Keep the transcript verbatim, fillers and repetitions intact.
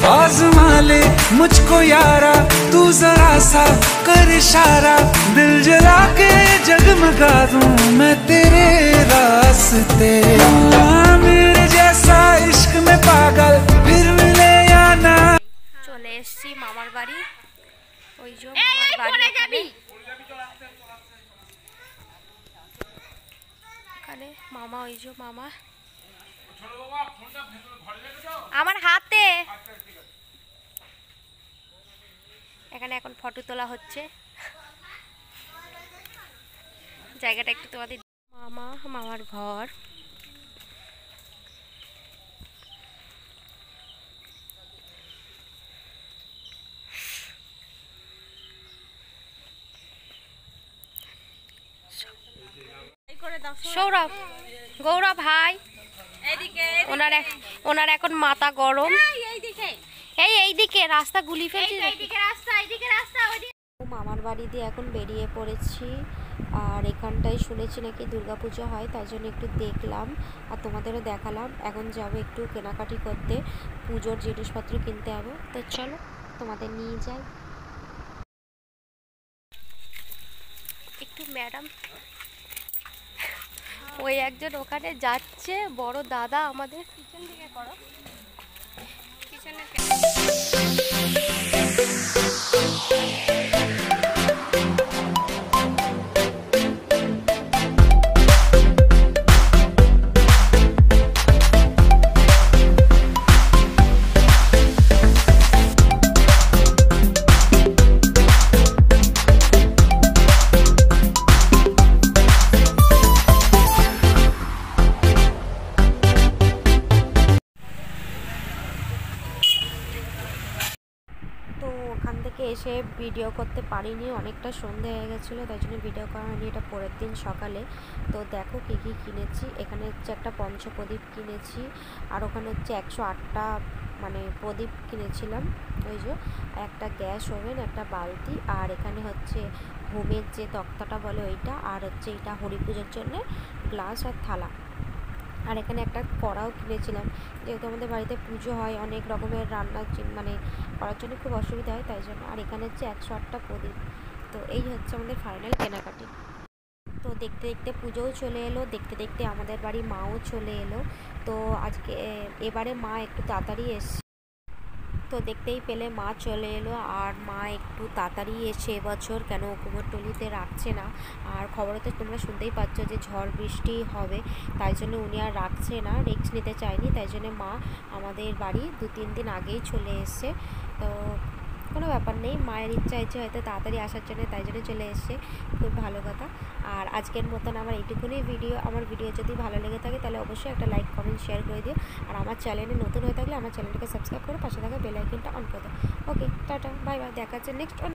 आजमा ले मुझको यारा, तू जरा सा कर इशारा, दिल जला के जगमगा दूं मैं तेरे रास्ते। मेरे जैसा इश्क में पागल फिर मिले या ना। চলে এসেছি মামার বাড়ি, ওই যে মামার বাড়ি এখানে মামা, ওই যে মামা আমার হাতে। এখানে এখন ফটো তোলা হচ্ছে, জায়গাটা একটু তোমাদের। মামা মামার ঘর, সৌরভ গৌরব ভাই ওনার ওনার এখন মাথা গরম। এই এইদিকে রাস্তা গুলি ফেলছি, মামার বাড়ি দিয়ে এখন বেরিয়ে পড়েছি। আর এখানটায় শুনেছি নাকি দুর্গাপুজো হয়, তাই জন্য একটু দেখলাম আর তোমাদেরও দেখালাম। এখন যাবো একটু কেনাকাটি করতে, পুজোর জিনিসপত্র কিনতে হবে। তো চলো তোমাদের নিয়ে যাই। একটু ম্যাডাম ওই একজন ওখানে যাচ্ছে, বড় দাদা আমাদের পিছন দিকে করো, পিছনে এসে ভিডিও করতে পারিনি, অনেকটা সন্ধে হয়ে গেছিলো, তাই জন্য ভিডিও করা হয়নি। এটা পরের দিন সকালে। তো দেখো কী কী কিনেছি। এখানে হচ্ছে একটা পঞ্চপ্রদীপ কিনেছি, আর ওখানে হচ্ছে একশো আটটা মানে প্রদীপ কিনেছিলাম, ওই যে একটা গ্যাস ওভেন, একটা বালতি, আর এখানে হচ্ছে হোমের যে তক্তাটা বলে ওইটা, আর হচ্ছে এটা হরি পুজোর জন্যে গ্লাস আর থালা। আর এখানে একটা কড়াও কিনেছিলাম, যেহেতু আমাদের বাড়িতে পুজো হয়, অনেক রকমের রান্নার মানে করার জন্য খুব অসুবিধা হয়, তাই জন্য। আর এখানে হচ্ছে একশো আটটা প্রদীপ। তো এই হচ্ছে আমাদের ফাইনাল কেনাকাটি। তো দেখতে দেখতে পুজোও চলে এলো, দেখতে দেখতে আমাদের বাড়ি মাও চলে এলো। তো আজকে এবারে মা একটু তাড়াতাড়ি এসছে, তো দেখতেই পেলে মা চলে এলো। আর মা একটু তাড়াতাড়ি এসে এবছর কেন কুমোরটুলিতে রাখছে না, আর খবরে তো তোমরা শুনতেই পাচ্ছ যে ঝড় বৃষ্টি হবে, তাই জন্য উনি আর রাখছে না, রিস্ক নিতে চায়নি, তাই জন্য মা আমাদের বাড়ি দু তিন দিন আগেই চলে এসছে। তো কোনো ব্যাপার নেই, মায়ের ইচ্ছা হয়েছে হয়তো তাড়াতাড়ি আসার জন্য, তাই জন্য চলে এসছে, খুব ভালো কথা। আর আজকের মতন আমার এইটুকুনি ভিডিও। আমার ভিডিও যদি ভালো লেগে থাকে তাহলে অবশ্যই একটা লাইক কমেন্ট শেয়ার করে দিও। আর আমার চ্যানেলে নতুন হয়ে থাকলে আমার চ্যানেলটাকে সাবস্ক্রাইব করে পাশে থাকা বেল আইকনটা অন করে দাও। ওকে, টাটা, বাই বাই, দেখা হচ্ছে নেক্সট।